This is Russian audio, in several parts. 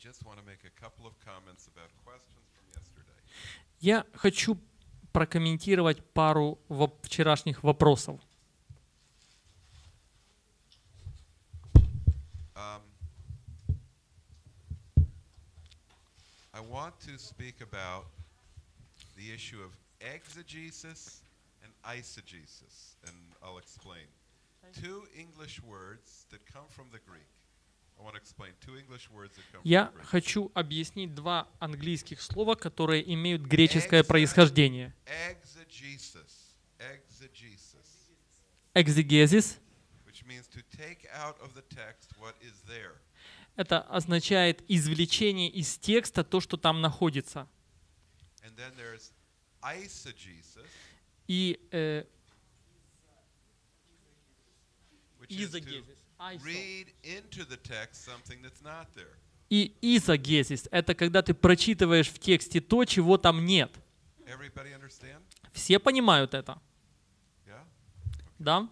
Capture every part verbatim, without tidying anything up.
Я хочу прокомментировать пару вчерашних вопросов. Um, I want to speak about the issue of exegesis and eisegesis, and I'll explain. Two English words that come from the Greek. I want to explain two English words that come Я from the Greek. хочу объяснить два английских слова, которые имеют греческое происхождение. Exegesis. Exegesis. Экзегезис. Which means to take out of the text what is there. Это означает извлечение из текста то, что там находится. And then there's eisegesis. И э, Which is to изогезис. read into the text something that's not there. И изогезис — это когда ты прочитываешь в тексте то, чего там нет. Everybody understand? Все понимают это? Yeah? Да?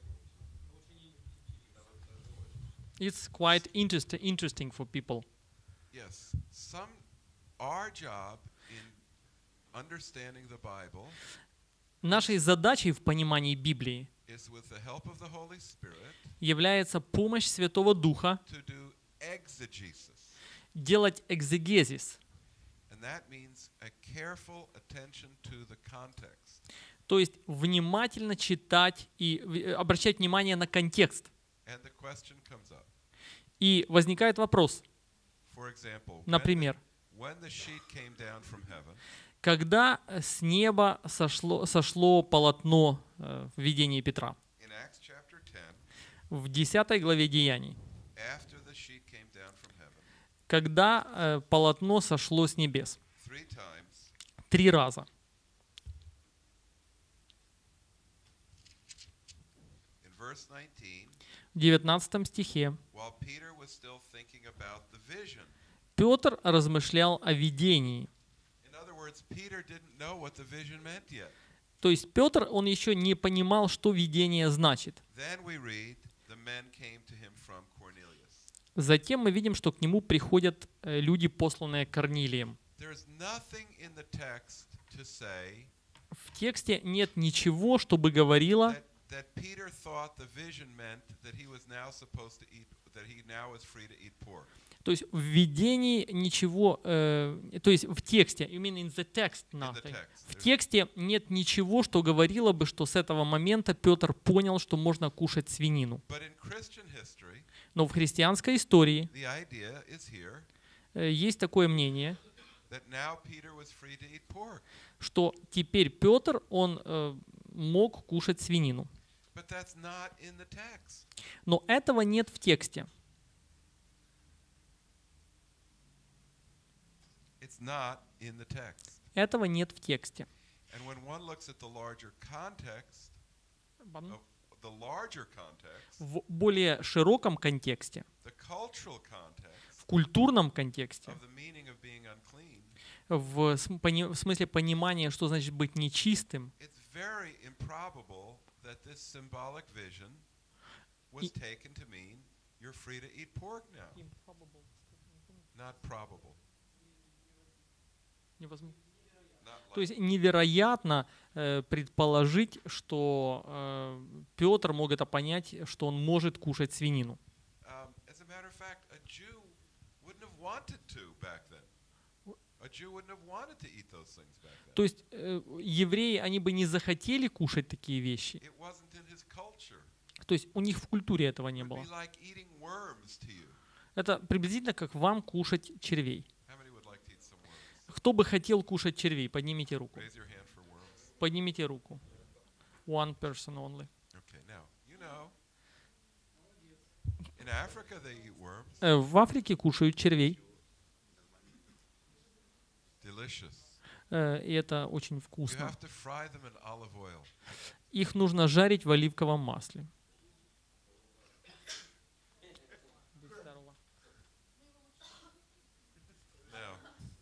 It's quite interest, interesting for people. Yes. Some, our job in understanding the Bible Нашей задачей в понимании Библии is with the help of the Holy Spirit является помощь Святого Духа to do exegesis. делать экзегезис, And that means a careful attention to the context. то есть внимательно читать и в- обращать внимание на контекст. And the question comes up. И возникает вопрос, For example, when the, например, when the sheet came down from heaven, когда с неба сошло, сошло полотно э, в видении Петра in Acts chapter ten, в десятой главе Деяний, after the sheet came down from heaven, когда э, полотно сошло с небес three times, три раза. in verse nineteen, В девятнадцатом стихе while Peter was still thinking about the vision. Петр размышлял о видении. In other words, Peter didn't know what the vision meant yet. То есть Петр, он еще не понимал, что видение значит. Then we read, the men came to him from Cornelius. Затем мы видим, что к нему приходят э, люди, посланные Корнилием. There's nothing in the text to say В тексте нет ничего, чтобы говорило, that, that Peter thought the vision meant that he was now supposed to eat, that he now was free to eat pork. то есть в видении ничего, э, то есть в тексте, you mean in the text, In the nothing. text. В There's- тексте нет ничего, что говорило бы, что с этого момента Петр понял, что можно кушать свинину. But in Christian history, Но в христианской истории the idea is here э, есть такое мнение, that now Peter was free to eat pork. что теперь Петр, он э, мог кушать свинину. But that's not in the text. Но этого нет в тексте. It's not in the text. Этого нет в тексте. And when one looks at the larger context, of the larger context, В более широком контексте, the cultural context в культурном контексте, of the meaning of being unclean, в, см- пони- в смысле понимания, что значит быть нечистым, it's very improbable that this symbolic vision was И- taken to mean you're free to eat pork now. Not probable. невозможно. Not То like, есть невероятно э, предположить, что э, Петр мог это понять, что он может кушать свинину. um, as a matter of fact, a Jew wouldn't have wanted to back then. A Jew wouldn't have wanted to eat those things back then. То есть э, евреи, они бы не захотели кушать такие вещи. It wasn't in his culture. То есть у них в культуре этого It не would было. be like eating worms to you. Это приблизительно как вам кушать червей. How many would like to eat some worms? Кто бы хотел кушать червей? Поднимите руку. Raise your hand for worms. Поднимите руку. One person only. Okay, now, you know, in Africa they eat worms. Э, В Африке кушают червей, Delicious. э, и это очень You вкусно. have to fry them in olive oil. Их нужно жарить в оливковом масле. Now,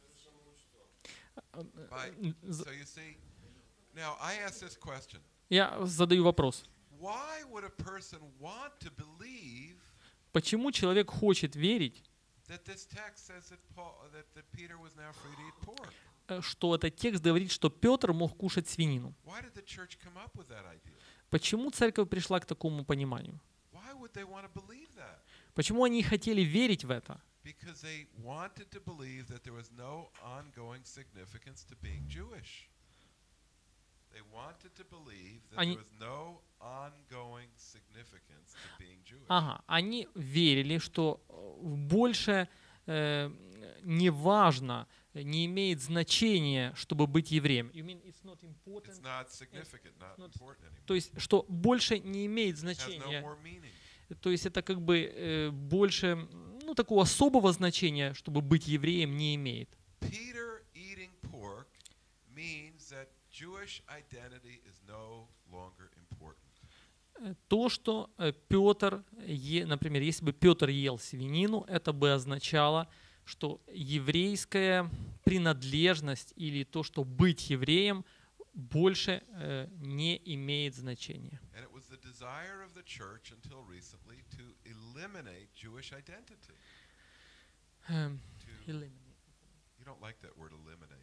Э, by, н- з- so you see, now I ask this question. Я задаю вопрос. Why would a person want to believe Почему человек хочет верить, that this text says that Paul, that, that Peter was now free to eat pork. э, что этот текст говорит, что Петр мог кушать свинину. Why did the church come up with that idea? Почему церковь пришла к такому пониманию? Why would they want to believe that? Почему они хотели верить в это? Because they wanted to believe that there was no ongoing significance to being Jewish. They wanted to believe that Они- there was no ongoing significance to being Jewish. Ага, они верили, что э, больше э, не важно, не имеет значения, чтобы быть евреем. You mean it's not important? It's not significant, not not- important anymore. То есть, что больше не имеет It has no значения. more meaning. То есть это как бы э, больше, ну, такого особого значения, чтобы быть евреем, не имеет. Peter eating pork means that Jewish identity is no longer important. Э, То, что э, Петр, е- например, если бы Петр ел свинину, это бы означало, что еврейская принадлежность или то, что быть евреем, больше э, не имеет значения. And it was the desire of the church until recently to eliminate Jewish identity. Эм, To, eliminate. you don't like that word eliminate.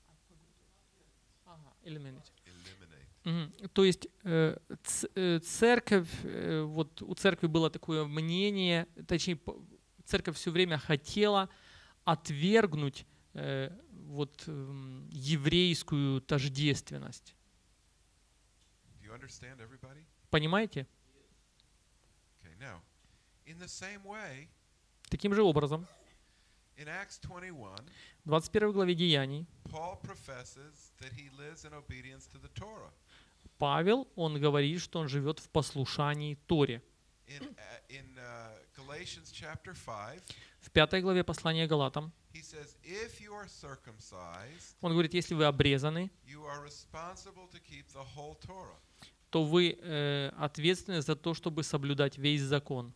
Ага, eliminate. Eliminate. Мгм. То есть э, ц- э, церковь, э, вот у церкви было такое мнение, точнее, п- церковь все время хотела отвергнуть э, вот эм, еврейскую тождественность. Do you understand, everybody? Понимаете? Okay, now, in the same way, Таким же образом, in Acts twenty-one, в двадцать первой главе Деяний Paul professes that he lives in obedience to the Torah. Павел, он говорит, что он живет в послушании Торе. In, uh, in uh, Galatians chapter five, В пятой главе послания Галатам he says, if you are circumcised, он говорит, если вы обрезаны, you are responsible to keep the whole Torah. то вы э, ответственны за то, чтобы соблюдать весь закон.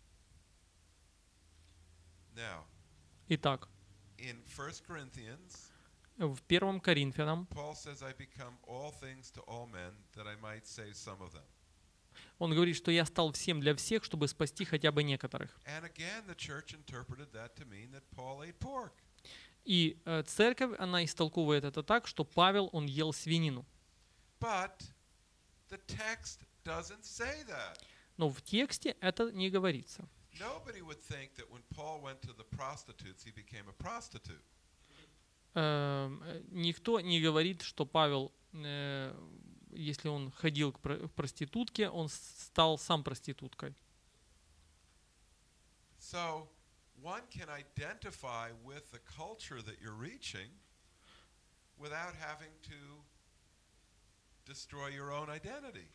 Now, Итак, in First Corinthians, в первом Коринфянам Paul says, I become all things to all men, that I might save some of them. он говорит, что я стал всем для всех, чтобы спасти хотя бы некоторых. And again, the church interpreted that to mean that Paul ate pork. И э, церковь, она истолковывает это так, что Павел, он ел свинину. But the text doesn't say that. Но в тексте это не говорится. Nobody would think that when Paul went to the prostitutes, he became a prostitute. Эм, э, Никто не говорит, что Павел, э, если он ходил к про- к проститутке, он с- стал сам проституткой. So one can identify with the culture that you're reaching without having to destroy your own identity.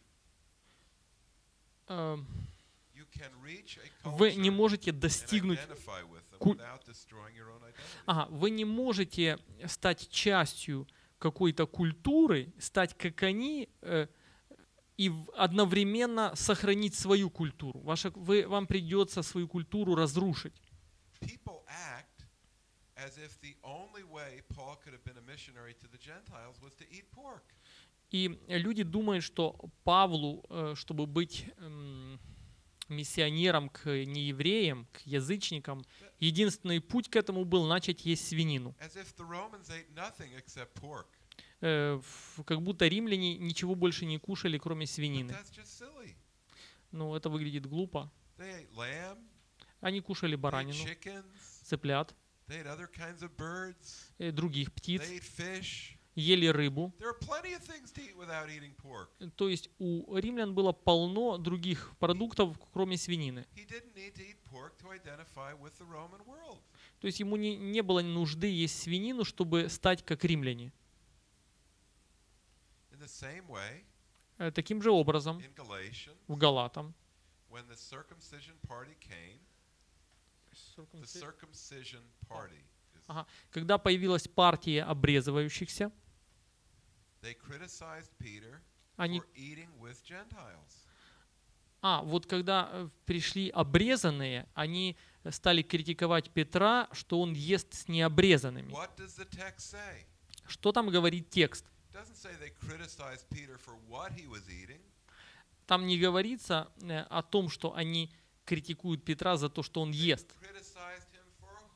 Эм, You can reach a Вы не culture можете and достигнуть identify with them ку- without destroying your own identity. Ага, вы не можете стать частью какой-то культуры, стать как они, э, и в- одновременно сохранить свою культуру. Ваша, вы, вам придется свою культуру разрушить. People act as if the only way Paul could have been a missionary to the Gentiles was to eat pork. И люди думают, что Павлу, э, чтобы быть эм, миссионером к неевреям, к язычникам, единственный путь к этому был начать есть свинину. As if the Romans ate nothing except pork. Э, в- Как будто римляне ничего больше не кушали, кроме But свинины. that's just silly. Ну, это выглядит глупо. They ate lamb, Они кушали they ate баранину, chickens, цыплят, they ate other kinds of birds, э, других птиц, they ate fish. ели рыбу. There are plenty of things to eat without eating pork. То есть у римлян было полно других продуктов, кроме свинины. He didn't need to eat pork to identify with the Roman world. То есть ему не, не было нужды есть свинину, чтобы стать как римляне. In the same way, Э, Таким же образом, in Galatians, в Галатам, when the circumcision party came, the circumcision party, is, Ага. Когда появилась партия обрезывающихся, they criticized Peter они... for eating with Gentiles. А, вот когда э, пришли обрезанные, они стали критиковать Петра, что он ест с необрезанными. What does the text say? Что там говорит текст? It doesn't say they criticized Peter for what he was eating. Там не говорится э, о том, что они критикуют Петра за то, что он ест. Criticized him for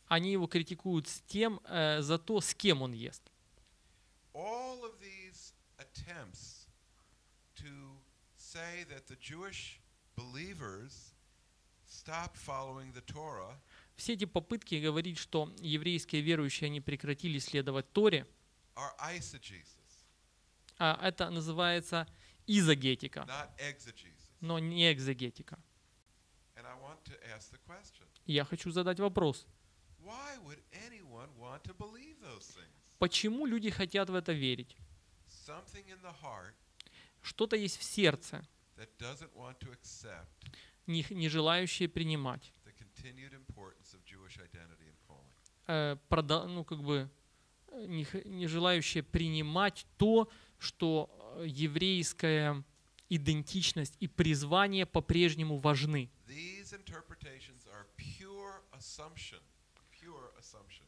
они его критикуют с тем, э, за то, с кем он ест. All of these attempts to say that the Jewish believers stopped following the Torah Все эти попытки говорить, что еврейские верующие, они прекратили следовать Торе, are eisegesis, а это называется изогетика, not exegesis. но не экзегетика. And I want to ask the question, И я хочу задать вопрос. why would anyone want to believe those things? Почему люди хотят в это верить? Something in the heart Что-то есть в сердце, that doesn't want to accept не, не желающее принимать, the continued importance of Jewish identity and calling. э, прода- ну, как бы, э, не, х- не желающее принимать то, что э, еврейская идентичность и призвание по-прежнему важны. These interpretations are pure assumption, pure assumption,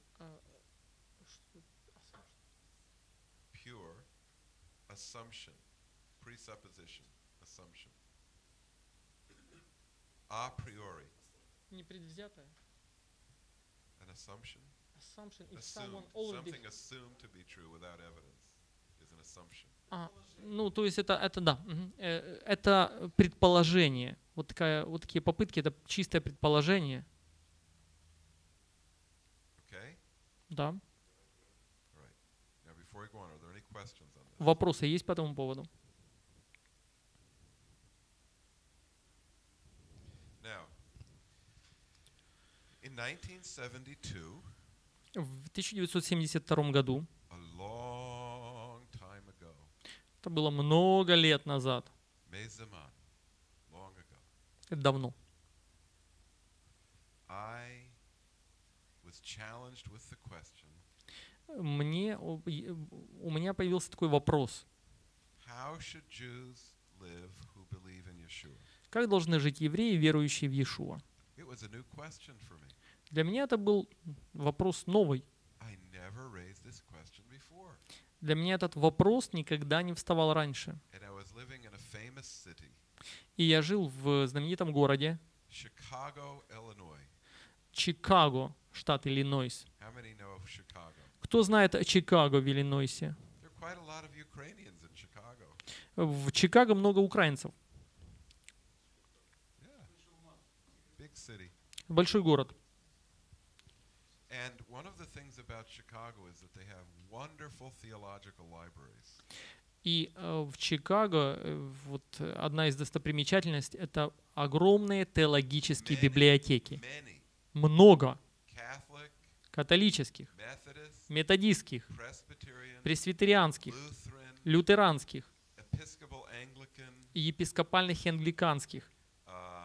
pure assumption, presupposition, assumption. A priori, Непредвзятое. an assumption, Assumption is assumed, someone already. something assumed to be true without evidence is an assumption. А, ну, то есть это, это да, мгм. Э, это предположение. Вот, такая, вот такие попытки, это чистое предположение. Okay? Да. All right. Now, before we go on, are there any questions on this? Вопросы есть по этому поводу? Now, in nineteen seventy-two, В тысяча девятьсот семьдесят втором году, a long time ago, это было много лет назад, Mezaman, long ago, это давно, I was challenged with the question, мне, у у меня появился такой вопрос. how should Jews live who believe in Yeshua? Как должны жить евреи, верующие в Иешуа? It was a new question for me. Для меня это был вопрос новый. I never raised this question before. Для меня этот вопрос никогда не вставал раньше. And I was living in a famous city, И я жил в знаменитом городе Chicago, Illinois. Чикаго, штат Иллинойс. How many know of Chicago? Кто знает о Чикаго в Иллинойсе? There are quite a lot of Ukrainians in Chicago. В Чикаго много украинцев. Yeah. Big city. Большой город. And one of the things about Chicago is that they have wonderful theological libraries. И э, в Чикаго э, вот э, одна из достопримечательностей — это огромные теологические Many, библиотеки. Many Много Catholic, католических, Methodist, методистских, Presbyterian, пресвитерианских, Lutheran, лютеранских, Episcopal Anglican, и епископальных и англиканских, um,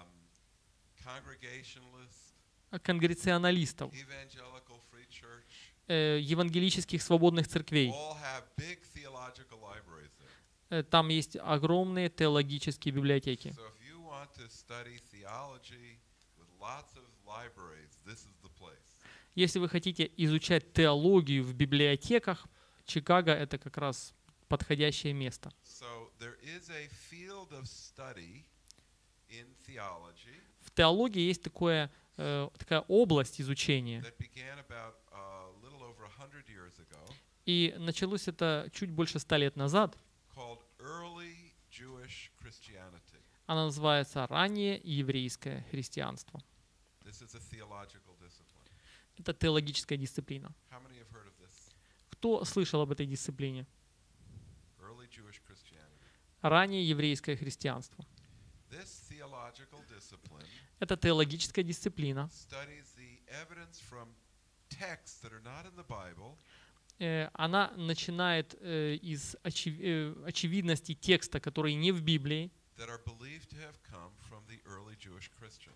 Congregationalist, конгрегационалистов, Evangelical Free Church, э, евангелических свободных церквей. all have big theological libraries there. Э, Там есть огромные теологические библиотеки. So if you want to study theology with lots of libraries, this is the place. Если вы хотите изучать теологию в библиотеках, Чикаго — это как раз подходящее место. So there is a field of study in theology В теологии есть такое, э, такая область изучения, that began about a little over a hundred years ago, и началось это чуть больше ста лет назад. called early Jewish Christianity. Она называется «Раннее еврейское христианство». This is a theological discipline. Это теологическая дисциплина. How many have heard of this? Кто слышал об этой дисциплине? Early Jewish Christianity. Раннее еврейское христианство. This theological discipline Это теологическая дисциплина. studies the evidence from texts that are not in the Bible Э, Она начинает э, из очев- э, очевидности текста, который не в Библии, that are believed to have come from the early Jewish Christians.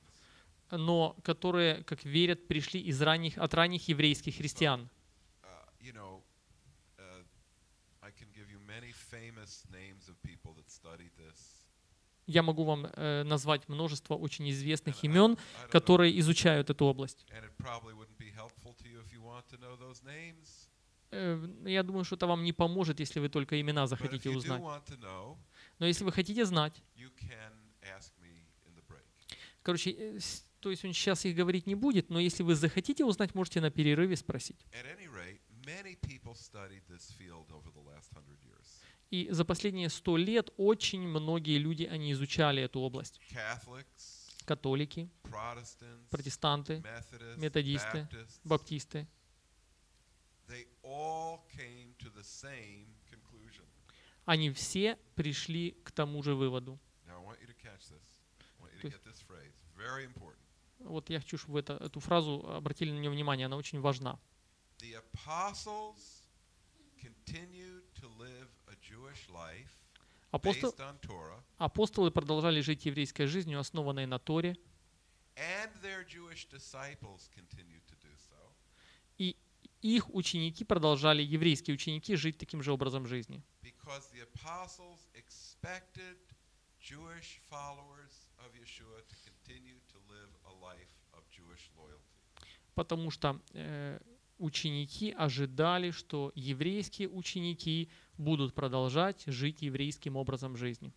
но которые, как верят, пришли из ранних, от ранних еврейских христиан. Uh, you know, uh, I can give you many famous names of people that studied this. Я могу вам э, назвать множество очень известных And I- имен, I don't know, которые изучают эту область. and it probably wouldn't be helpful to you if you want to know those names. Э, Я думаю, что это вам не поможет, если вы только имена But if захотите you do узнать. want to know, Но если вы хотите знать, you can ask me in the break. короче, э, с- То есть он сейчас их говорить не будет, но если вы захотите узнать, можете на перерыве спросить. At any rate, many people studied this field over the last hundred years. И за последние сто лет очень многие люди, они изучали эту область. Catholics, Католики, Protestants, протестанты, Methodists, методисты, Baptists, баптисты. they all came to the same conclusion. Они все пришли к тому же выводу. Now I want you to catch this. I want you То to есть- get this phrase. Very important. Вот я хочу, чтобы вы это, эту фразу обратили на нее внимание, она очень важна. The apostles continued to live a Jewish life Апостол- based on Torah, апостолы продолжали жить еврейской жизнью, основанной на Торе, and their Jewish disciples continued to do so. и их ученики продолжали, еврейские ученики, жить таким же образом жизни. Because the apostles expected Jewish followers of Yeshua to continue to live a life of Jewish loyalty. Потому что э, ученики ожидали, что еврейские ученики будут продолжать жить еврейским образом жизни.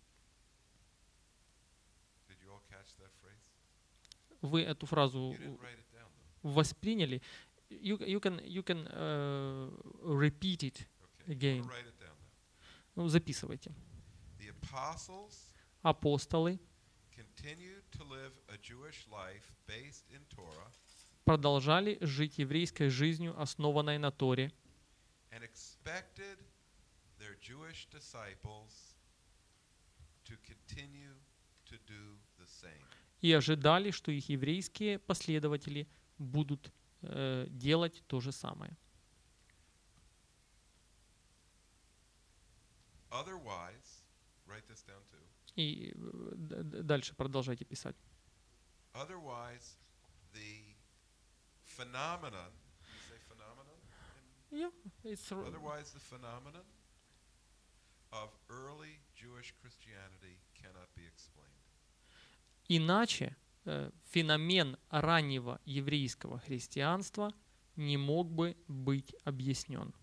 Did you all catch that phrase? Вы эту фразу You didn't write it down though. восприняли? You, you can, you can uh, repeat it. Okay. Again. I'm gonna write it down now. Ну, записывайте. The apostles Апостолы continued to live a Jewish life based in Torah продолжали жить еврейской жизнью, основанной на Торе, and expected their Jewish disciples to continue to do the same. и ожидали, что их еврейские последователи будут э, делать то же самое. Otherwise, write this down too. И э, д- д- дальше продолжайте писать. Otherwise, the phenomenon, you say phenomenon? Yeah, it's r- Otherwise, the phenomenon of early Jewish Christianity cannot be explained. Иначе э, феномен раннего еврейского христианства не мог бы быть объяснен.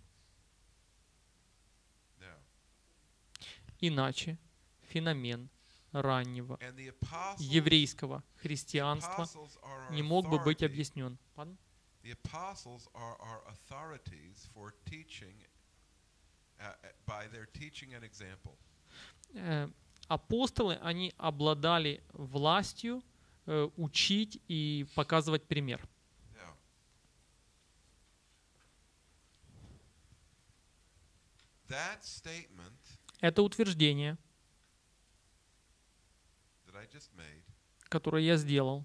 Now, Иначе феномен раннего and the apostles, еврейского the христианства apostles are our не мог бы быть authority. объяснен. Pardon? The apostles are our authorities for teaching uh, uh, by their teaching and example. Э, Апостолы, они обладали властью э, учить и показывать пример. Now, that statement Это утверждение, that I just made которое я сделал,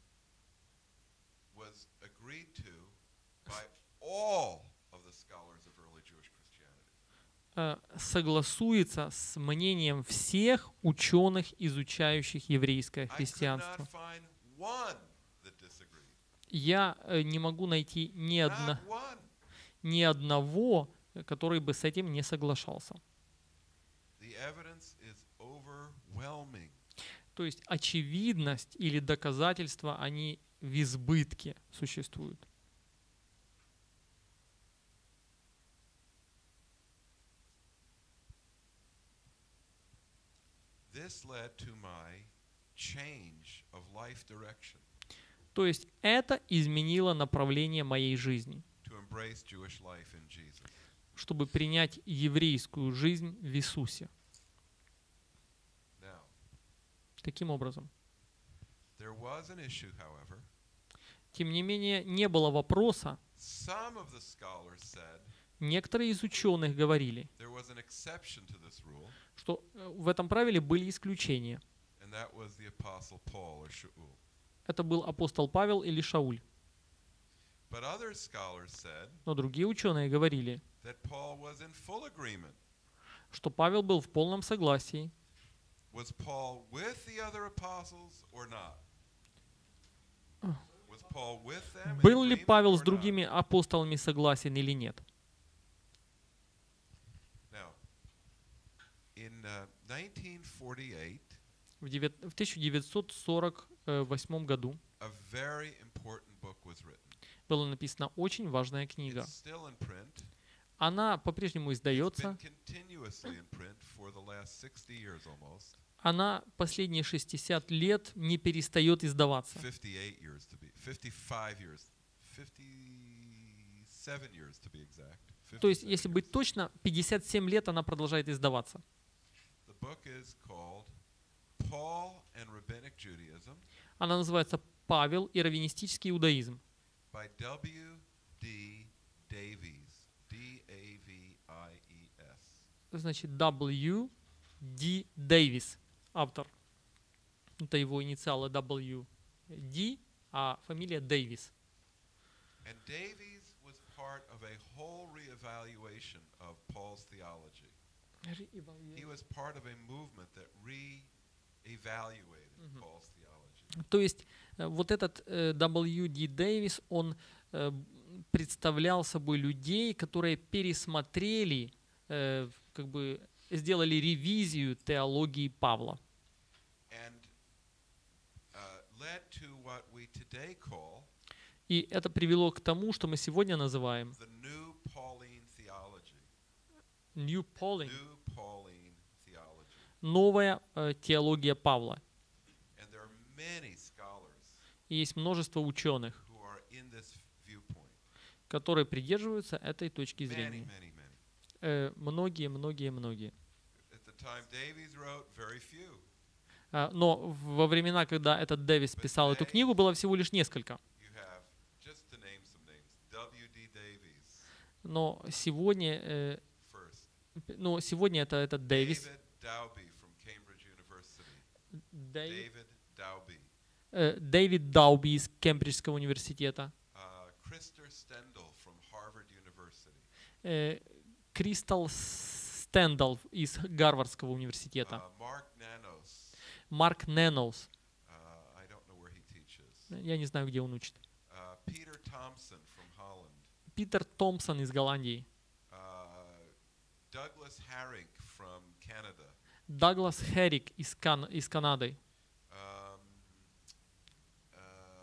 was agreed to by all of the scholars of early Jewish Christianity. э, согласуется с мнением всех ученых, изучающих еврейское I could христианство. not find one that disagreed. Я э, не могу найти ни, одна, Not one. ни одного, э, который бы с этим не соглашался. The evidence is overwhelming. То есть очевидность или доказательства, они в избытке существуют. This led to my change of life direction То есть это изменило направление моей жизни, to embrace Jewish life in Jesus. чтобы принять еврейскую жизнь в Иисусе. Now, Таким образом. there was an issue, however. Тем не менее, не было вопроса. Some of the scholars said Некоторые из ученых говорили, there was an exception to this rule, что э, в этом правиле были исключения. and that was the apostle Paul or Shaul. Это был апостол Павел или Шауль. But other scholars said Но другие ученые говорили, that Paul was in full agreement. что Павел был в полном согласии. Was Paul with the other apostles or not? Was Paul with them in Был ли agreement Павел or с not? другими апостолами согласен или нет? Now, in uh, nineteen forty-eight, В девят- в тысяча девятьсот сорок восьмом году a very important book was written. была написана очень важная книга. It's still in print. Она по-прежнему It's been издается. continuously in print for the last sixty years almost. она последние шестьдесят лет не перестает издаваться. fifty-eight years to be, fifty-five years, fifty-seven years to be exact. То есть, fifty-seven если years. быть точно, пятьдесят семь лет она продолжает издаваться. The book is called Paul and Rabbinic Judaism Она называется «Павел и раввинистический иудаизм» by W D Davies, D A V I E S. значит W D Davis, автор. Это его инициалы W D, а фамилия Davis. And Davies was part of a whole reevaluation of Paul's theology. He was part of a movement that re-evaluated Mhm. Paul's theology. То есть э, вот этот э, W D Davis, он э, представлял собой людей, которые пересмотрели, э, как бы сделали ревизию теологии Павла. And uh, led to what we today call И это привело к тому, что мы сегодня называем the New Pauline theology. New Pauline, New Pauline theology. новая э, теология Павла. And there are many scholars И есть множество ученых, who are in this viewpoint. которые придерживаются этой точки Many, зрения. many, many. Э, Многие, многие, многие. At the time Davies wrote, very few. А, Но во времена, когда этот Дэвис писал эту книгу, было всего лишь несколько. You have, just to name some names, W D Davies Но сегодня, э, first. п- ну, сегодня это этот Дэвис. David Dowby from Cambridge University. Дэвид, David Dowby. э, Дэвид Дауби из Кембриджского университета. Uh, Krister Stendhal from Harvard University. э, Кристал Стендал из Гарвардского университета. Uh, Mark Nanos. Марк Неноус. Uh, I don't know where he teaches. Я не знаю, где он учит. Uh, Peter Thompson from Holland. Питер Томпсон из Голландии. Uh, Douglas Harring from Canada. Даглас Херрик из, Кан- из Канады. Um, uh,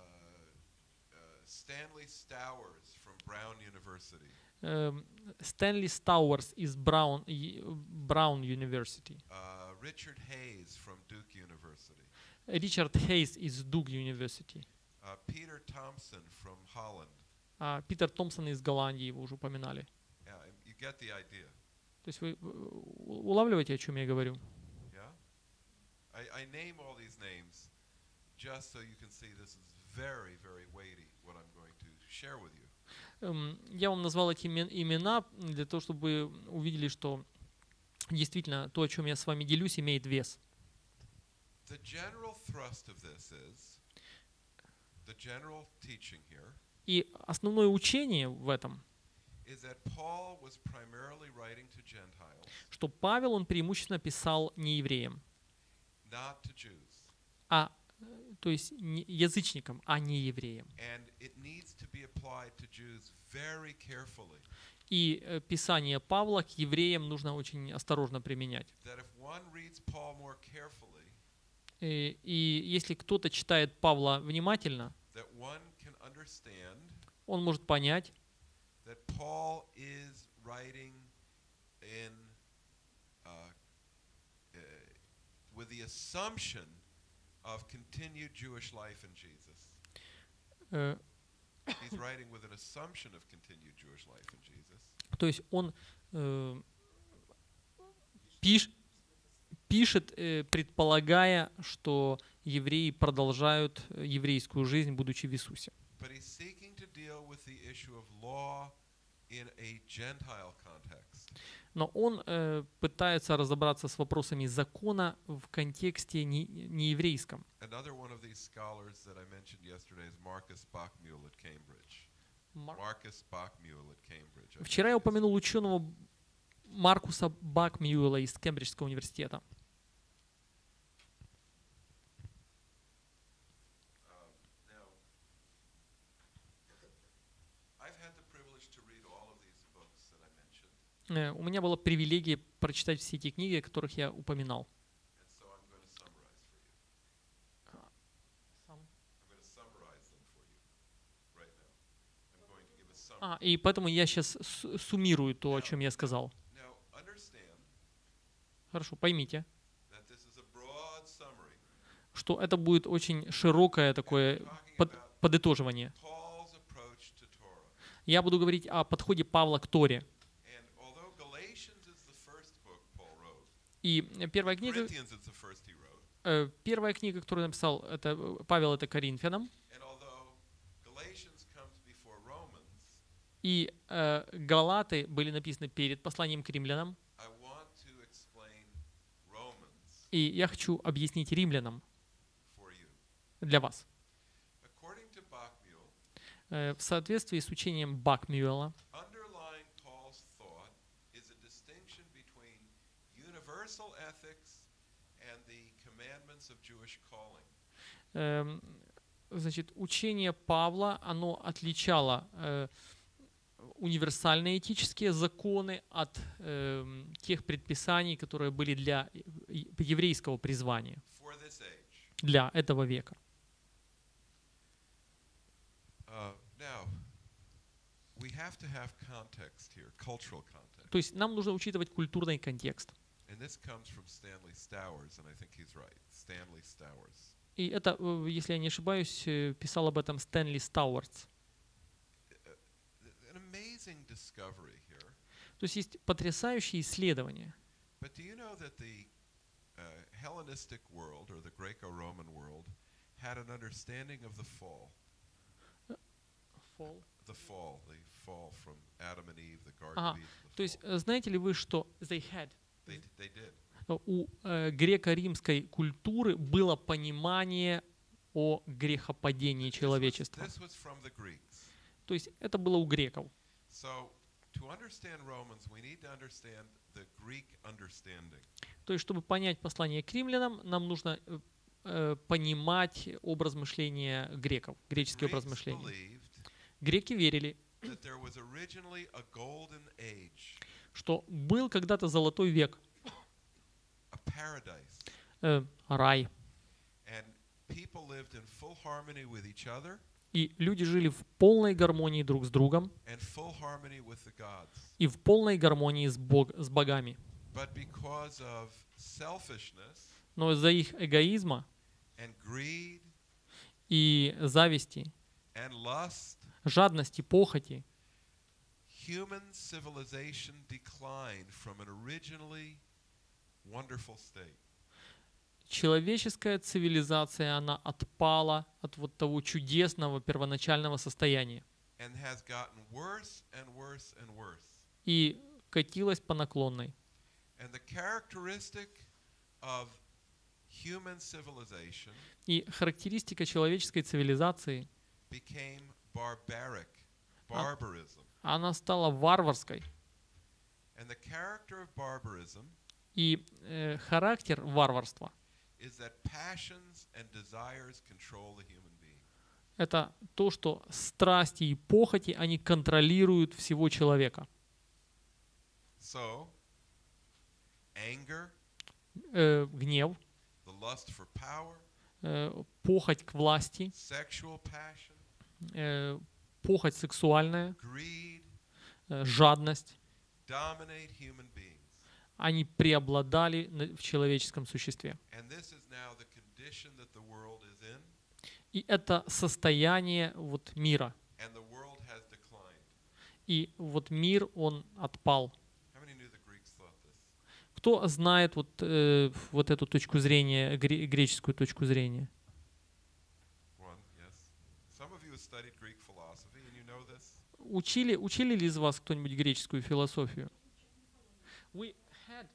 uh, Stanley Stowers from Brown University. эм, Стэнли Стауэрс из Браун и- Браун University. Uh, Richard Hayes from Duke University. Ричард Хейс из Дук University. Uh, Peter Thompson from Holland. А Питер Томпсон из Голландии, вы уже упоминали. Yeah, you get the idea. То есть вы э, у- улавливаете, о чем я говорю? Yeah? I, I name all these names just so you can see this is very, very weighty, what I'm going to share with you. Эм, Я вам назвал эти имен- имена для того, чтобы вы увидели, что действительно то, о чем я с вами делюсь, имеет вес. The general thrust of this is, the general teaching here, И основное учение в этом, is that Paul was primarily writing to Gentiles, что Павел, он преимущественно писал не евреям, not to Jews. а, э, то есть не язычникам, а не евреям. And it needs to be applied to Jews very carefully. И э, писание Павла к евреям нужно очень осторожно применять. That if one reads Paul more carefully, И, и если кто-то читает Павла внимательно, that one can understand он может понять, that Paul is writing in uh, uh, with the assumption of continued Jewish life in Jesus. э, He's writing with an assumption of continued Jewish life in Jesus. то есть он э, пиш- пишет, э, предполагая, что евреи продолжают э, еврейскую жизнь, будучи в Иисусе. But he's seeking to deal with the issue of law in a Gentile context. Но он э, пытается разобраться с вопросами закона в контексте не, нееврейском. Another one of these scholars that I mentioned yesterday is Marcus Bachmuel at Cambridge. Marcus Bachmuel at Cambridge. I Вчера я mentioned his- упомянул ученого Маркуса Бакмьюэлла из Кембриджского университета. Um, now, I've had the privilege to read all of these books that I mentioned, Э, У меня была привилегия прочитать все эти книги, о которых я упоминал. and so I'm going to summarize for you. I'm going to summarize them for you right now. I'm going to give a summary. А, и поэтому я сейчас суммирую то, о чем я сказал. Now, understand Хорошо, поймите, that this is a broad что это будет очень широкое такое под, подытоживание. Paul's approach to Torah. Я буду говорить о подходе Павла к Торе. And although Galatians is the first book Paul wrote, И первая книга, Corinthians is the first he wrote, э, первая книга, которую написал это, Павел, это Коринфянам. and although Galatians comes before Romans, И э, Галаты были написаны перед посланием к римлянам. I want to explain Romans И я хочу объяснить римлянам for you. для вас. According to Bachmühl, Э, в соответствии с учением Бакмюэла, underlying Paul's thought is a distinction between universal ethics and the commandments of Jewish calling. эм, значит, учение Павла, оно отличало э, универсальные этические законы от эм, тех предписаний, которые были для е- еврейского призвания, For this age. для этого века. Uh, now, we have to have context here, cultural context. То есть нам нужно учитывать культурный контекст. And this comes from Stanley Stowers, and I think he's right. Stanley Stowers. И это, э, если я не ошибаюсь, э, писал об этом Стэнли Стауартс. An amazing discovery here. То есть есть потрясающие исследования. But do you know that the uh, Hellenistic world, or the Greco-Roman world, had an understanding of the fall? The fall, the fall from Adam and Eve, the Garden Ага. of Eden. The То есть fall. э, знаете ли вы, что they had, They, they did. э, у э, греко-римской культуры было понимание о грехопадении This was, человечества. this was from the Greeks. То есть это было у греков. So, to understand Romans, we need to understand the Greek understanding. То есть, чтобы понять послание к римлянам, нам нужно э, э, понимать образ мышления греков, греческий образ Greeks мышления. believed Греки верили, that there was originally a golden age, что был когда-то золотой век, a paradise, э, рай, and people lived in full harmony with each other и люди жили в полной гармонии друг с другом and full harmony with the gods. и в полной гармонии с, бог, с богами. But because of selfishness Но из-за их эгоизма and greed и зависти, and lust, жадности, похоти, human civilization declined from an originally wonderful state. человеческая цивилизация, она отпала от вот того чудесного первоначального состояния And has gotten worse and worse and worse. и катилась по наклонной. And the characteristic of human civilization И характеристика человеческой цивилизации, became barbaric, barbarism. она стала варварской. And the character of barbarism И э, характер варварства is that passions and desires control the human being. — это то, что страсти и похоти, они контролируют всего человека. So, anger, Э, гнев, the lust for power, э, похоть к власти, sexual passion, э, похоть сексуальная, greed э, жадность, dominate human beings. они преобладали на- в человеческом существе. And this is now the condition that the world is in, И это состояние вот мира. and the world has declined. И вот мир, он отпал. How many knew the Greeks thought this? Кто знает вот, э, вот эту точку зрения, гре- греческую точку зрения? One, yes. Some of you have studied Greek philosophy, and you know this. Учили, учили ли из вас кто-нибудь греческую философию? We had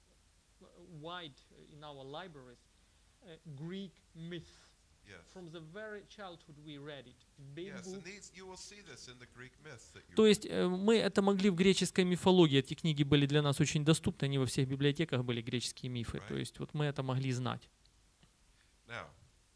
wide in our libraries Greek myth. Yes. From the very childhood we read it. Big Yes, and book. these you will see this in the Greek myths that you То есть э, мы это могли в греческой мифологии. Эти книги были для нас очень доступны, они во всех библиотеках были, греческие мифы. То Right. есть вот мы это могли знать. Now,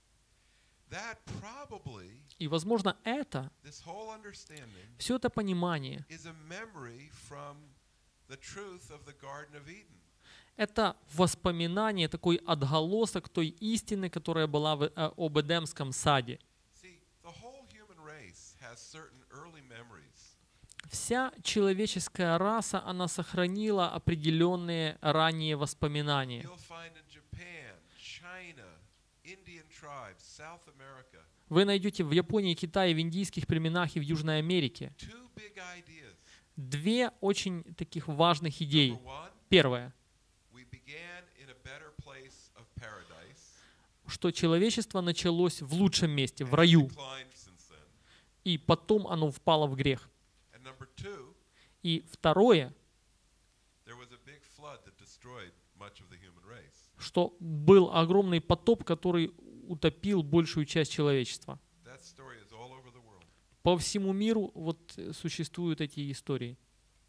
that probably, И, возможно, это, this whole understanding все это понимание, is a memory from the truth of the Garden of Eden. это воспоминание, такой отголосок той истины, которая была в, э, об Эдемском саде. See, the whole human race has certain early memories. Вся человеческая раса, она сохранила определенные ранние воспоминания. You'll find in Japan, China, Indian tribes, South America. Вы найдете в Японии, Китае, в индийских племенах и в Южной Америке Two big ideas. две очень таких важных идей. Number one, Первое, we began in a better place of paradise что человечество началось в лучшем месте, в and раю, declined since then. и потом оно впало в грех. And number two, И второе, there was a big flood that destroyed much of the human race. что был огромный потоп, который утопил большую часть человечества. That story is all over the world. По всему миру вот э, существуют эти истории.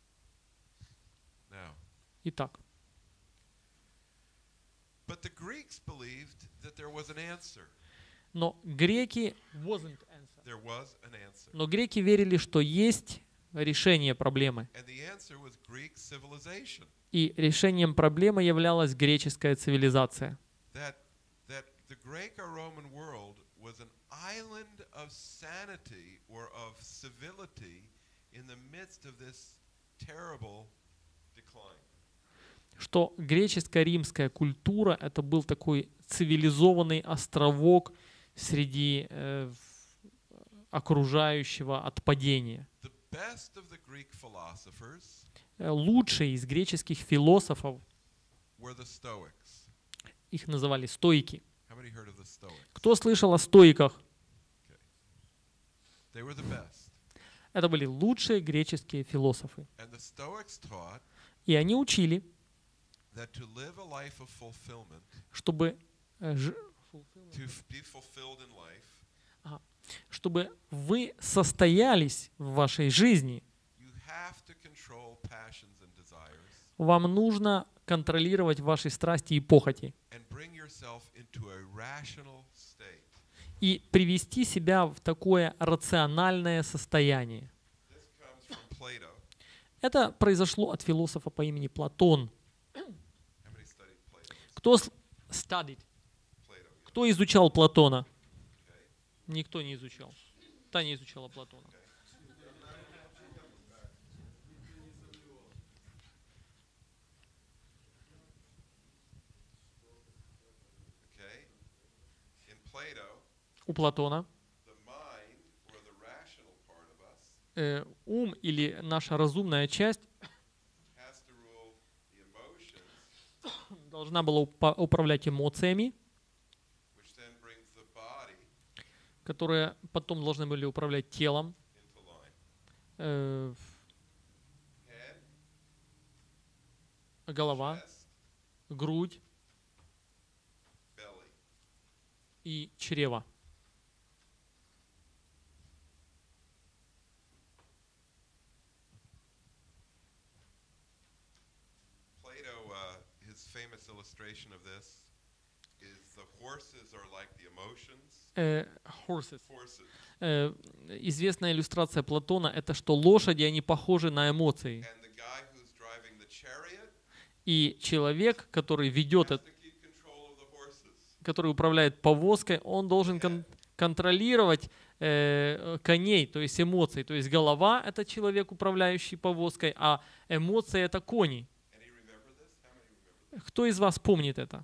Now, Итак, but the Greeks believed that there was an answer. но греки, wasn't answer. There was an answer. но греки верили, что есть решение проблемы. And the answer was Greek civilization. И решением проблемы являлась греческая цивилизация. That that the Greco-Roman world was an island of sanity or of civility in the midst of this terrible decline. Что греческо-римская культура — это был такой цивилизованный островок среди э, окружающего отпадения. The best of the Greek philosophers Э, Лучшие из греческих философов, were the Stoics. их называли стоики. How many heard of the Stoics? Кто слышал о стоиках? They were the best. Это были лучшие греческие философы. And the Stoics taught И они учили, that to live a life of fulfillment, чтобы, э, ж- to f- be fulfilled in life, чтобы вы состоялись в вашей жизни, you have to control passions and desires вам нужно контролировать ваши страсти и похоти and bring yourself into a rational state. и привести себя в такое рациональное состояние. This comes from Plato. Это произошло от философа по имени Платон. How many studied Plato? Кто, с- studied? Plato. yeah. Кто изучал Платона? Okay. Никто не изучал. Та не изучала Платона. Okay. In Plato, У Платона the mind or the rational part of us э, ум или наша разумная часть has to rule the emotions, должна была упа- управлять эмоциями, which then brings the body которые потом должны были управлять телом, into line. э, Head, голова, chest, грудь belly. и чрево. Plato, uh, his famous illustration of this is the horses are like the emotions. Э, horses. Horses. Э, известная иллюстрация Платона — это что лошади, они похожи на эмоции. And the guy who's driving the chariot И человек, который ведет, has эт- to keep control of the horses. который управляет повозкой, он должен кон- контролировать э, коней, то есть эмоции. То есть голова — это человек, управляющий повозкой, а эмоции — это кони. Any remember this? How many remember this? Кто из вас помнит это?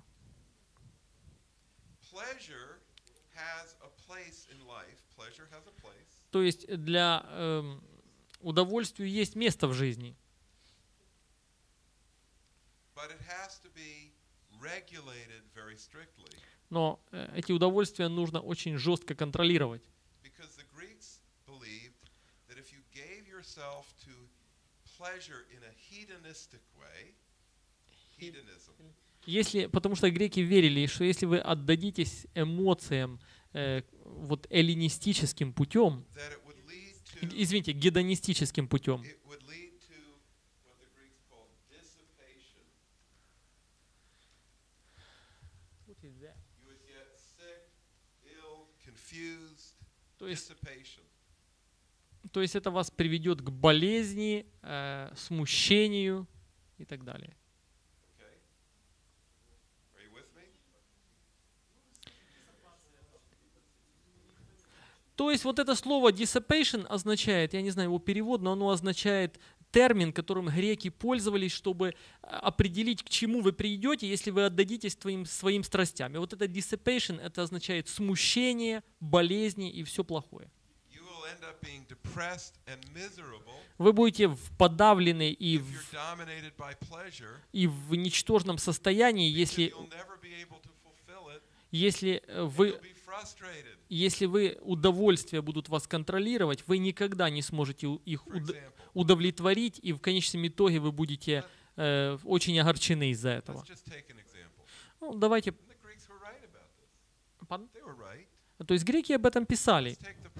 Pleasure has a place in life. Pleasure has a place. То есть для эм, удовольствия есть место в жизни, But it has to be regulated very strictly. но э, эти удовольствия нужно очень жестко контролировать. Because the Greeks believed that if you gave yourself to pleasure in a hedonistic way, hedonism, Если, потому что греки верили, что если вы отдадитесь эмоциям э, вот эллинистическим путем, that it would lead и- to извините, гедонистическим путем, it would lead to what the Greeks called dissipation. You would get sick, ill, confused, то есть, dissipation. то есть это вас приведет к болезни, э, смущению и так далее. Okay? Are you with me? То есть вот это слово dissipation означает, я не знаю его перевод, но оно означает термин, которым греки пользовались, чтобы определить, к чему вы придете, если вы отдадитесь твоим, своим страстям. И вот это dissipation, это означает смущение, болезни и все плохое. Вы будете подавлены и в, и в ничтожном состоянии, если, если, вы, если вы удовольствия будут вас контролировать, вы никогда не сможете их удовлетворить, и в конечном итоге вы будете э, очень огорчены из-за этого. Ну, давайте... То есть греки об этом писали.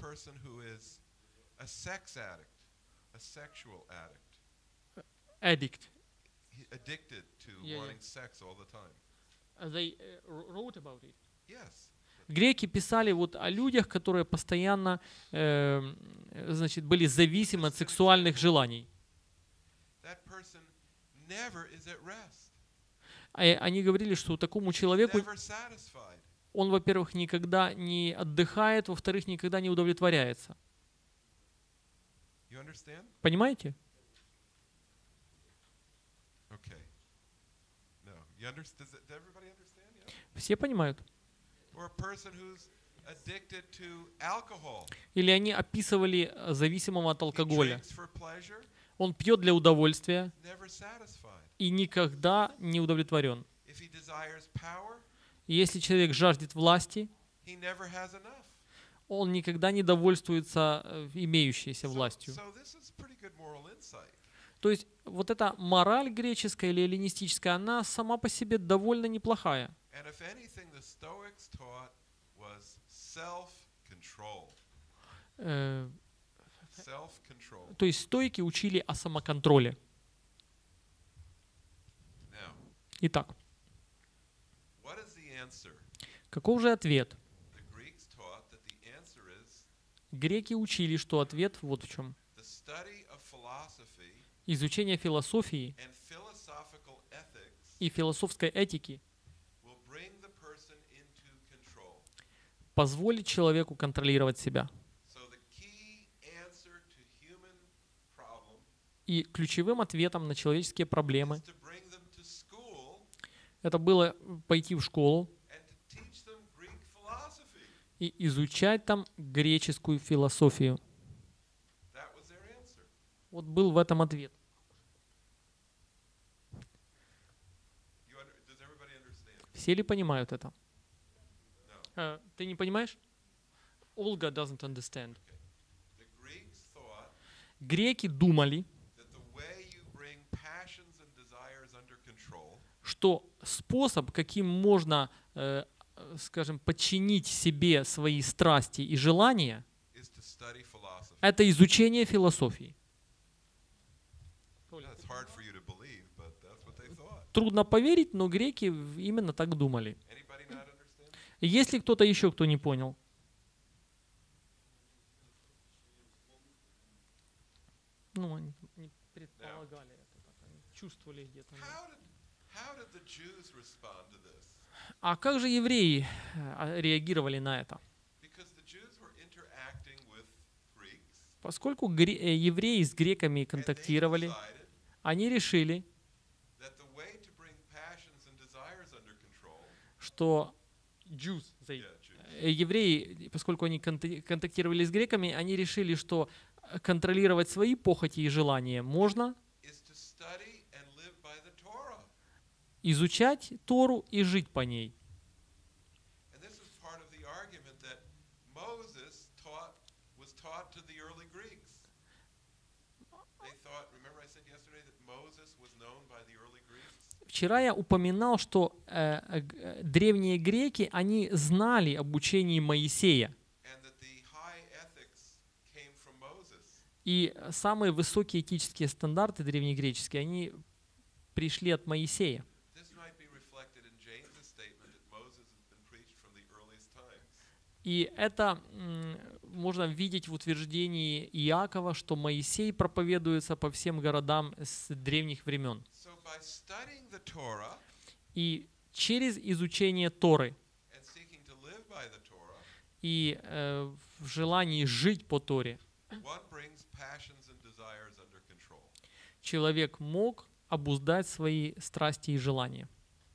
Addict. Addicted to Yeah, wanting yeah. sex all the time. They uh, wrote about it. Yes. Греки писали вот о людях, которые постоянно, э, значит, были зависимы от сексуальных желаний. That person never is at rest. А они говорили, что такому человеку Never satisfied. он, во-первых, никогда не отдыхает, во-вторых, никогда не удовлетворяется. You understand? Понимаете? Okay. No. You understand? Does, does everybody understand? Yeah? Все понимают? Or a person who's addicted to alcohol. Или они описывали зависимого от He алкоголя. drinks for pleasure, Он пьет для удовольствия never satisfied. и никогда не удовлетворен. If he desires power, И если человек жаждет власти, he never has enough. он никогда не довольствуется э, имеющейся So, властью. so this is pretty good moral insight. То есть вот эта мораль греческая или эллинистическая, она сама по себе довольно неплохая. And if anything the Stoics taught was self-control. Э, Self-control. то есть стойки учили о самоконтроле. Now, Итак, what is the answer? каков же ответ? The Greeks taught that the answer is Греки учили, что ответ вот в чем. the study of philosophy Изучение философии and philosophical ethics и философской этики will bring the person into control. позволит человеку контролировать себя. So the key answer to human problem И ключевым ответом на человеческие проблемы is to bring them to school это было пойти в школу and to teach them Greek philosophy. и изучать там греческую философию. That was their answer. Вот был в этом ответ. You under, does everybody understand? Все ли понимают это? No. Э, ты не понимаешь? Olga doesn't understand. The Greeks thought Греки думали, that the way you bring passions and desires under control что способ, каким можно, э, скажем, подчинить себе свои страсти и желания, is to study philosophy. это изучение философии. That's hard for you to believe, but that's what they thought. Трудно поверить, но греки именно так думали. Anybody not understand? Есть ли кто-то еще, кто не понял? Ну, они не предполагали это, так, они чувствовали где-то. How did, how did the Jews respond to this? А как же евреи э, реагировали на это? Because the Jews were interacting with Greeks, Поскольку гре- э, евреи с греками and they контактировали, decided они решили, that the way to bring passions and desires under control, что Jews, they- yeah, Jews, э, евреи, поскольку они конта- контактировали с греками, они решили, что контролировать свои похоти и желания можно, is to study and live by the Torah. изучать Тору и жить по ней. And this is part of the argument that Moses taught was taught to the early Greeks. They thought, remember I said yesterday that Moses was known by the early Greeks? Вчера я упоминал, что э, э, г- древние греки, они знали об учении Моисея. And that the high ethics came from Moses. И самые высокие этические стандарты древнегреческие, они пришли от Моисея. This might be reflected in James's statement that Moses has been preached from the earliest times. И это м, можно видеть в утверждении Иакова, что Моисей проповедуется по всем городам с древних времен. So by studying the Torah И через изучение Торы and seeking to live by the Torah, и э, в желании жить по Торе, one brings passions and desires under control. человек мог обуздать свои страсти и желания.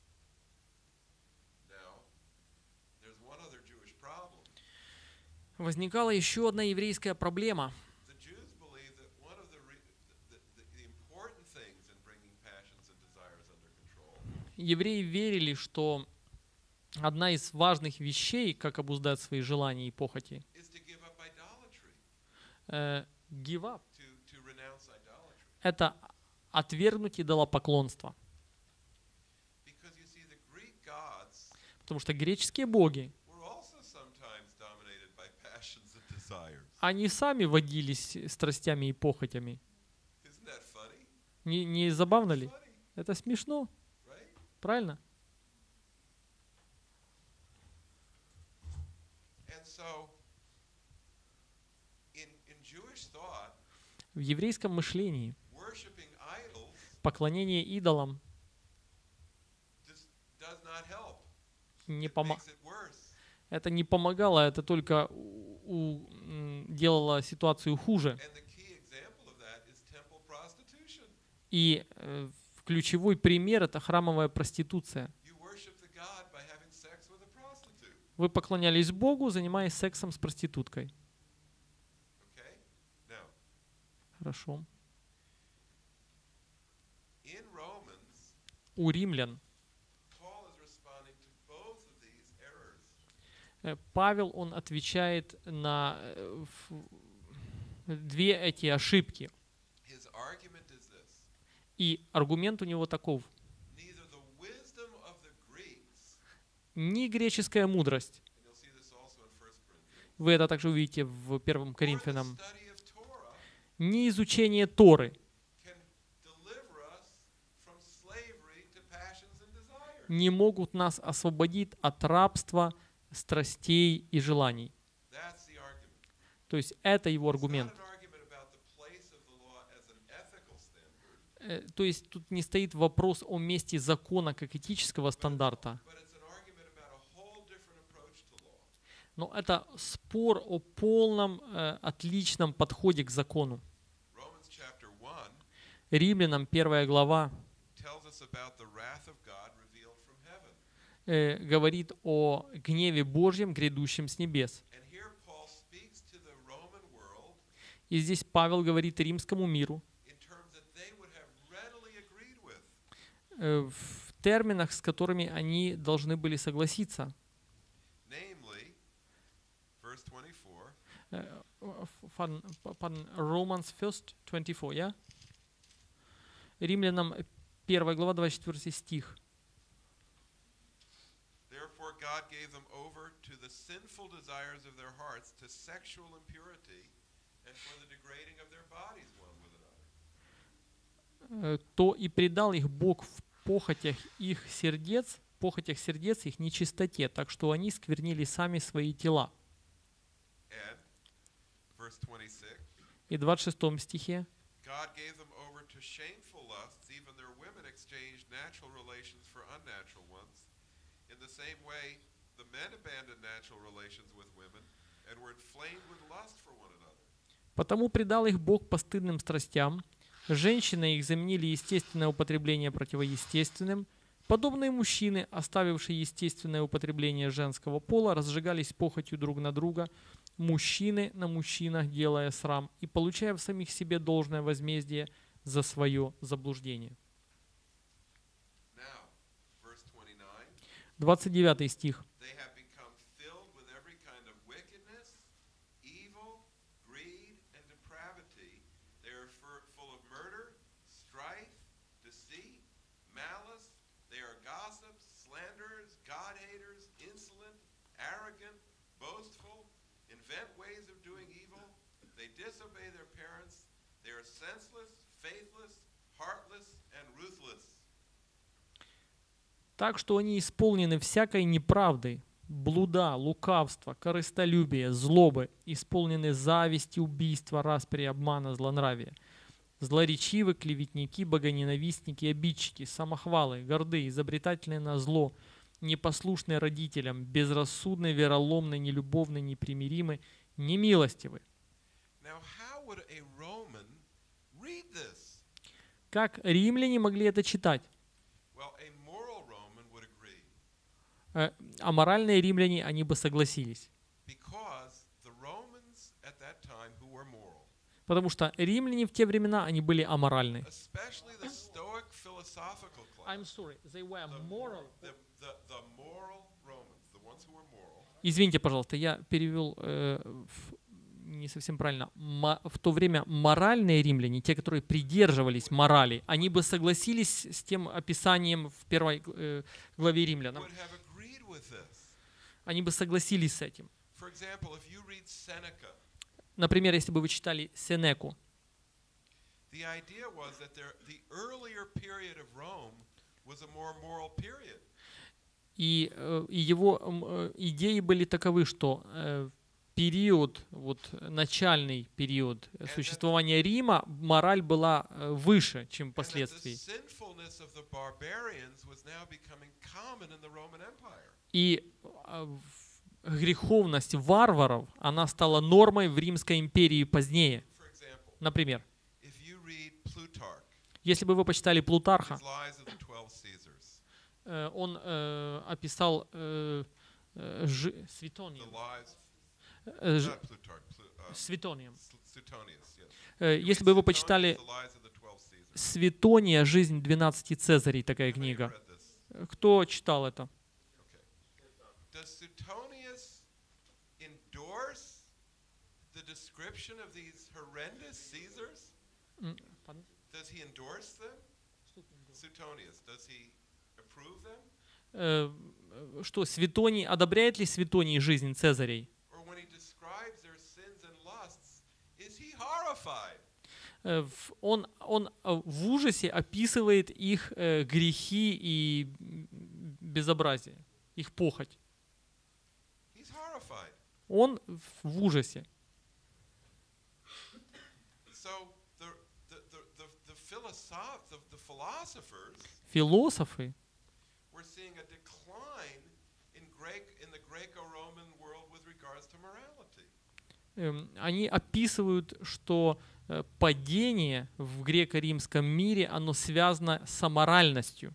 Now, there's one other Jewish problem. Возникала еще одна еврейская проблема. The Jews believe that one of the, re- the, the, the important things in bringing passions and desires under control Евреи верили, что одна из важных вещей, как обуздать свои желания и похоти, is to give up idolatry, э, give up, to, to renounce idolatry. это отвергнуть идолопоклонство. Because you see, the Greek gods Потому что греческие боги, were also sometimes dominated by passions and desires. они сами водились страстями и похотями. Isn't that funny? Не, не забавно ли? Funny, Это смешно, right? правильно? And so, in, in Jewish thought, В еврейском мышлении worshiping idols поклонение идолам just does not help. не It помо- makes it worse. это не помогало, это только у- у- м, делало ситуацию хуже. And the key example of that is temple prostitution. И э, ключевой пример — это храмовая проституция. You worship the God by having sex with a prostitute. Вы поклонялись Богу, занимаясь сексом с проституткой. Okay? Now, Хорошо. in Romans, У римлян Paul is responding to both of these errors. э, Павел, он отвечает на э, ф- две эти ошибки. His argument is this: И аргумент у него таков. neither the wisdom of the Greeks, Ни греческая мудрость, and you'll see this also in First Corinthians, вы это также увидите в первом or the Коринфянам, study of Torah ни изучение Торы can deliver us from slavery to passions and desires. не могут нас освободить от рабства, страстей и желаний. That's the argument. То есть это его It's not аргумент. an argument about the place of the law as an ethical standard, Э, То есть тут не стоит вопрос о месте закона как этического стандарта, but it's an argument about a whole different approach to law. но это спор о полном, э, отличном подходе к закону. Romans chapter one Римлянам первая глава tells us about the wrath of God revealed from heaven. э, говорит о гневе Божьем, грядущем с небес. And here Paul speaks to the Roman world И здесь Павел говорит римскому миру in terms that they would have readily agreed with. э, в терминах, с которыми они должны были согласиться. Namely, verse twenty-four, Э, ф- фан- п- пан- Romans first twenty-four, yeah? Римлянам первая глава, двадцать четвёртый стих. therefore God gave them over to the sinful desires of their hearts, to sexual impurity, and for the degrading of their bodies one with another. Э, То и предал их Бог в похотях их сердец, похотях сердец их нечистоте, так что они сквернили сами свои тела. And verse twenty-six, И в двадцать шестом стихе. God gave them over to shameful lusts, even their women exchanged natural relations for unnatural ones. In the same way, the men abandoned natural relations with women and were inflamed with lust for one another. Потому предал их Бог постыдным страстям. Женщины их заменили естественное употребление противоестественным. Подобные мужчины, оставившие естественное употребление женского пола, разжигались похотью друг на друга, мужчины на мужчинах, делая срам и получая в самих себе должное возмездие за свое заблуждение. Now, verse twenty-nine, двадцать девятый стих. they have become filled with every kind of wickedness, evil, greed, and depravity. They are fur- full of murder, strife, deceit, malice. They are gossips, slanderers, God-haters, insolent, arrogant, boastful, invent ways of doing evil. They disobey their parents. They are senseless, faithless, heartless, and ruthless. Так что они исполнены всякой неправдой, блуда, лукавства, корыстолюбия, злобы, исполнены зависти, убийства, распри, обмана, злонравия. Злоречивы, клеветники, богоненавистники, обидчики, самохвалы, горды, изобретательные на зло, непослушные родителям, безрассудны, вероломны, нелюбовны, непримиримы, немилостивы. Now, how would a Roman read this? Как римляне могли это читать? Well, a moral Roman would agree Э, А моральные римляне, они бы согласились. because the Romans at that time who were moral, Потому что римляне в те времена, они были аморальны. especially the Stoic philosophical class, I'm sorry, they were moral. the, the, the moral Romans, the ones who were moral, Извините, пожалуйста, я перевел э, в- не совсем правильно. Ма- в то время моральные римляне, те, которые придерживались морали, они бы согласились с тем описанием в первой э, главе римлянам. would have agreed with this. Они бы согласились с этим. For example, if you read Seneca, Например, если бы вы читали Сенеку, the idea was that there, the earlier period of Rome was a more moral period. и, э, и его м, э, идеи были таковы, что э, период, вот начальный период существования Рима, мораль была э, выше, чем And that the впоследствии. sinfulness of the barbarians was now becoming common in the Roman Empire. И э, в- греховность варваров, она стала нормой в Римской империи позднее. For example, Например, if you read Plutarch, если бы вы почитали Плутарха, his Lies of the Twelve Caesars, э, он э, описал э, э, жи- the Светонием, lives, э, ж- not Plutarch, Plu, uh, Светонием. S- Suetonius, yes. Э, You Если read бы вы Suetonius, почитали The Lies of the Twelve Caesars. Светония «Жизнь двенадцати Цезарей», такая Have you книга. read this? Кто читал это? Does Suetonius endorse the description of these horrendous Caesars? М, Does he endorse them? Suetonius, does he approve them? Э, э, Что, Светоний, одобряет ли Светоний жизнь Цезарей? Or when he describes their sins and lusts, is he horrified? Э, в- Он, он э, в ужасе описывает их э, грехи и м, безобразие, их похоть. He's horrified. Он в- в ужасе. So the the the the, the, philosoph- the, the philosophers Философы, were seeing a decline in Greek in the Greco-Roman world with regards to morality. эм, они описывают, что э, падение в греко-римском мире, оно связано с аморальностью.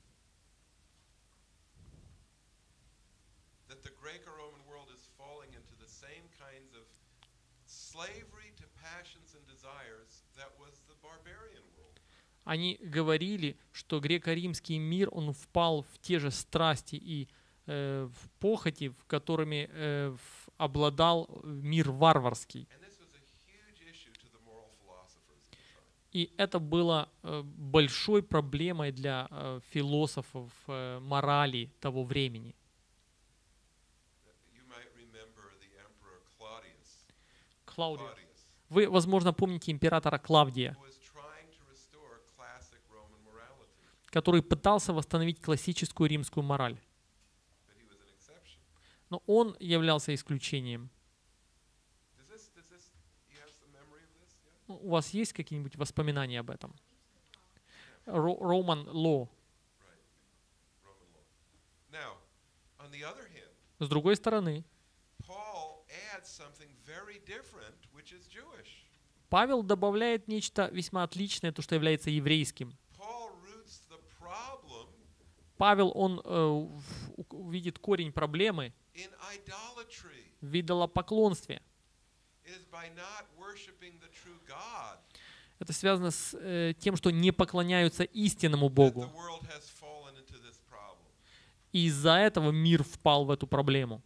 That the Greco-Roman world is falling into the same kinds of slavery to passions and desires that was the barbarian world. Они говорили, что греко-римский мир, он впал в те же страсти и э, в похоти, в которыми э, в- обладал мир варварский. And this was a huge issue to the moral philosophers at the time. И это было э, большой проблемой для э, философов э, морали того времени. You might remember the emperor Claudius, Клаудиус. Claudius, Вы, возможно, помните императора Клавдия, who was trying to restore classic Roman morality, который пытался восстановить классическую римскую мораль. but he was an exception. Но он являлся исключением. Does this, does this, you have some memory of this? Yeah? Ну, у вас есть какие-нибудь воспоминания об этом? Ро- Роман Ло. Right, Roman law. Now, on the other hand, С другой стороны, Paul adds something very different, which is Jewish. Павел добавляет нечто весьма отличное, то, что является еврейским. Paul roots the problem Павел, он э, в- у- видит корень проблемы in idolatry. в идолопоклонстве. It is by not worshiping the true God Это связано с э, тем, что не поклоняются истинному that Богу. the world has fallen into this problem. И из-за этого мир впал в эту проблему.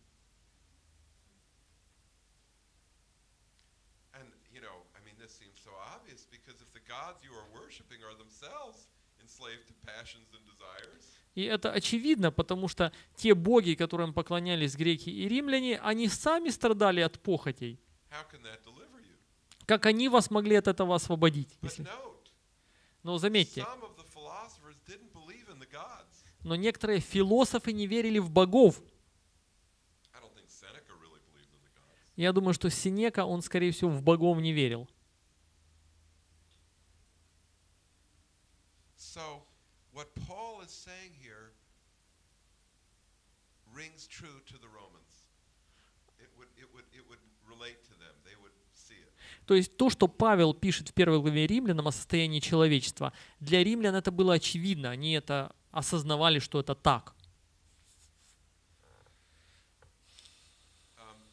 And, you know, I mean, this seems so obvious because if the gods you are worshiping are themselves enslaved to passions and desires, И это очевидно, потому что те боги, которым поклонялись греки и римляне, они сами страдали от похотей. how can that deliver you? Как они вас могли от этого освободить? But Если- note, Но заметьте, some of the philosophers didn't believe in the gods. но некоторые философы не верили в богов. I don't think Seneca really believed in the gods. Я думаю, что Сенека, он, скорее всего, в богов не верил. So, what Paul is saying here rings true to the Romans. It would, it would, it would relate to them. They would see it. То есть то, что Павел пишет в первой главе Римлянам о состоянии человечества, для римлян это было очевидно, они это осознавали, что это так. Um,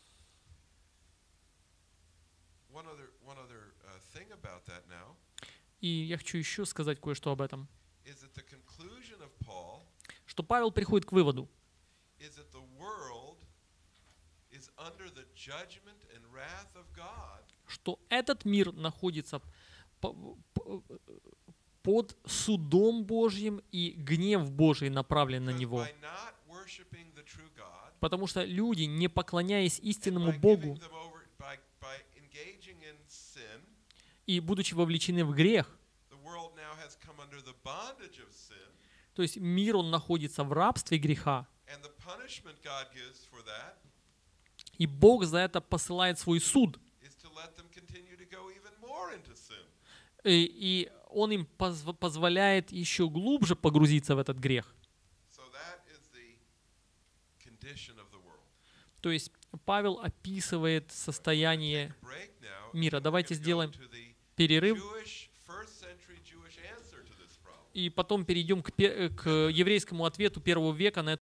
one other, one other uh, thing about that now И я хочу еще сказать кое-что об этом. is that the conclusion of Paul Что Павел приходит к выводу, is that the world is under the judgment and wrath of God, что этот мир находится по- по- под судом Божьим и гнев Божий направлен на because него. by not worshiping the true God, Потому что люди, не поклоняясь and истинному by Богу giving them over, by, by engaging in sin, и будучи вовлечены в грех, the world now has come under the bondage of sin, то есть мир, он находится в рабстве греха, and the punishment God gives for that и Бог за это посылает свой суд, is to let them continue to go even more into sin. и, и Он им позв- позволяет еще глубже погрузиться в этот грех. So that is the condition of the world. То есть Павел описывает состояние Take a break now. мира. We're Давайте gonna go сделаем to the перерыв, Jewish, first century Jewish answer to this problem. и потом перейдем к, пе- к еврейскому ответу первого века на